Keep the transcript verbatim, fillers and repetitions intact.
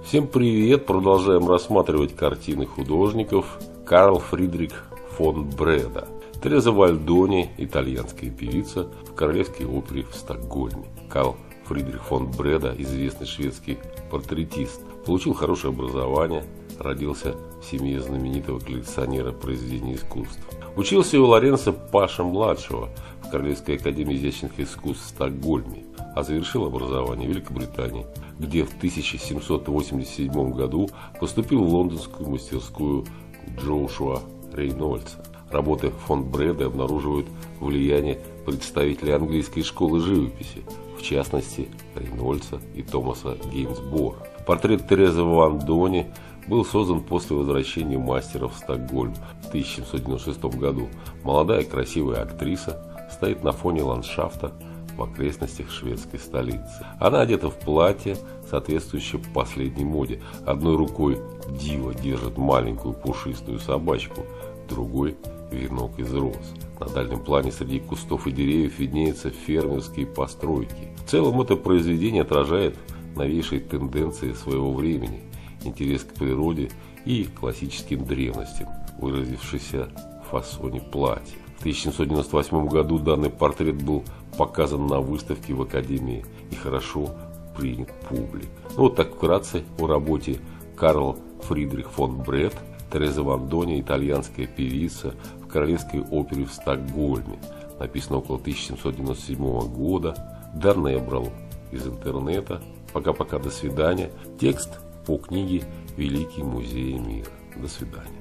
Всем привет! Продолжаем рассматривать картины художников. Карл Фридрих фон Бреда. Тереза Вальдони, итальянская певица, в Королевской опере в Стокгольме. Карл Фридрих фон Бреда, известный шведский портретист, получил хорошее образование, родился в семье знаменитого коллекционера произведений искусств. Учился у Лоренцо Паша-младшего в Королевской академии изящных искусств в Стокгольме, а завершил образование в Великобритании, где в тысяча семьсот восемьдесят седьмом году поступил в лондонскую мастерскую Джошуа Рейнольдса. Работы фон Бреда обнаруживают влияние представителей английской школы живописи, в частности Рейнольдса и Томаса Гейнсбора. Портрет Терезы Вальдони был создан после возвращения мастера в Стокгольм в тысяча семьсот девяносто шестом году. Молодая красивая актриса стоит на фоне ландшафта в окрестностях шведской столицы. Она одета в платье, соответствующее последней моде. Одной рукой дива держит маленькую пушистую собачку, другой – венок из роз. На дальнем плане среди кустов и деревьев виднеются фермерские постройки. В целом это произведение отражает новейшие тенденции своего времени, интерес к природе и классическим древностям, выразившийся в фасоне платья. В тысяча семьсот девяносто восьмом году данный портрет был показан на выставке в Академии и хорошо принят публикой. Ну, вот так вкратце о работе Карл Фридрих фон Бред, Тереза Вальдони, итальянская певица, в Королевской опере в Стокгольме. Написано около тысяча семьсот девяносто седьмого года. Данные я брал из интернета. Пока-пока, до свидания. Текст по книге «Великие музеи мира». До свидания.